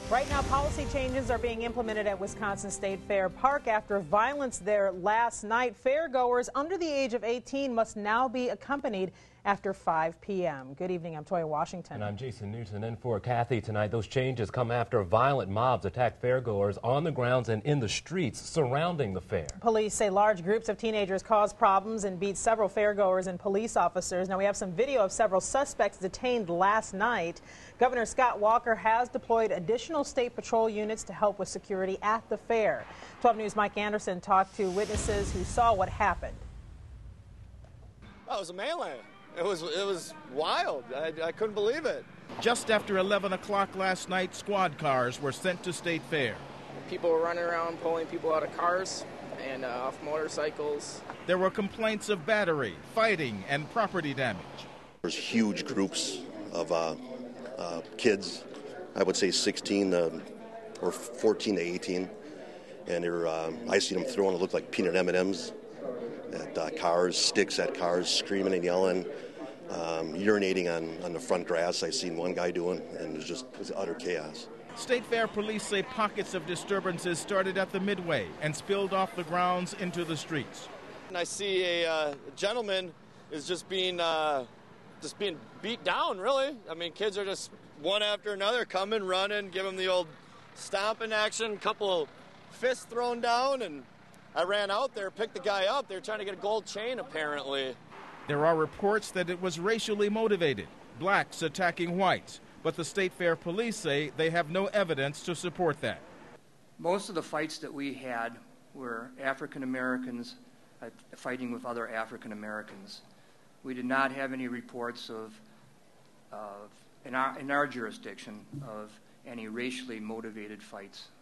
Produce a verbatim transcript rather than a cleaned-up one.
Right now, policy changes are being implemented at Wisconsin State Fair Park after violence there last night. Fairgoers under the age of eighteen must now be accompanied after five p m Good evening, I'm Toya Washington. And I'm Jason Newton in for Kathy tonight. Those changes come after violent mobs attacked fairgoers on the grounds and in the streets surrounding the fair. Police say large groups of teenagers caused problems and beat several fairgoers and police officers. Now we have some video of several suspects detained last night. Governor Scott Walker has deployed additional state patrol units to help with security at the fair. twelve News' Mike Anderson talked to witnesses who saw what happened. Oh, it was a melee. It was, it was wild. I, I couldn't believe it. Just after eleven o'clock last night, squad cars were sent to State Fair. People were running around pulling people out of cars and uh, off motorcycles. There were complaints of battery, fighting, and property damage. There's huge groups of uh, uh, kids, I would say sixteen uh, or fourteen to eighteen, and they're, uh, I see them throwing what look like peanut M and M's at uh, cars, sticks at cars, screaming and yelling. Um, urinating on, on the front grass, I seen one guy doing, and it was just it was utter chaos. State Fair police say pockets of disturbances started at the midway and spilled off the grounds into the streets. And I see a uh, gentleman is just being uh, just being beat down, really. I mean, kids are just one after another coming, running, give them the old stomping action, couple fists thrown down, and I ran out there, picked the guy up. They were trying to get a gold chain, apparently. There are reports that it was racially motivated, blacks attacking whites, but the State Fair police say they have no evidence to support that. Most of the fights that we had were African Americans uh, fighting with other African Americans. We did not have any reports of, of in, our, in our jurisdiction, of any racially motivated fights.